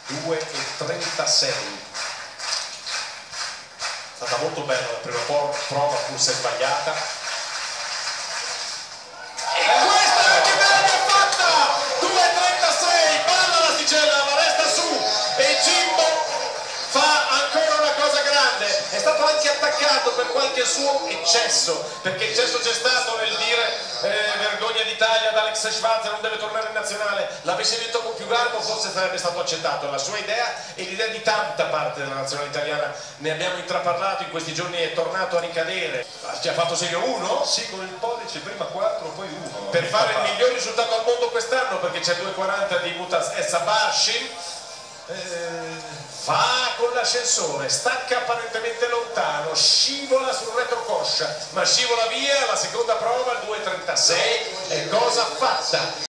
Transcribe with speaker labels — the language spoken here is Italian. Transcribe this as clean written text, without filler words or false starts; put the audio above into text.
Speaker 1: 2,36. È stata molto bella la prima prova, pur se sbagliata. E questa che bella che ha fatta! 2,36, palla l'asticella, ma resta su e Jimbo fa ancora una cosa grande. È stato anche attaccato per qualche suo eccesso, perché eccesso c'è stato nel dire vergogna d'Italia ad Alex Schwarzer, non deve tornare in nazionale. L'avesse detto con più garbo forse sarebbe stato accettato. La sua idea e l'idea di tanta parte della nazionale italiana, ne abbiamo intraparlato in questi giorni, è tornato a ricadere. Ci ha fatto segno 1?
Speaker 2: Sì, con il pollice, prima 4 poi 1
Speaker 1: per fare il miglior risultato al mondo quest'anno, perché c'è 2,40 di Mutas Essabarshin. Va con l'ascensore, stacca apparentemente lontano, scivola sul retrocoscia, ma scivola via. La seconda prova, il 2,36, è cosa fatta.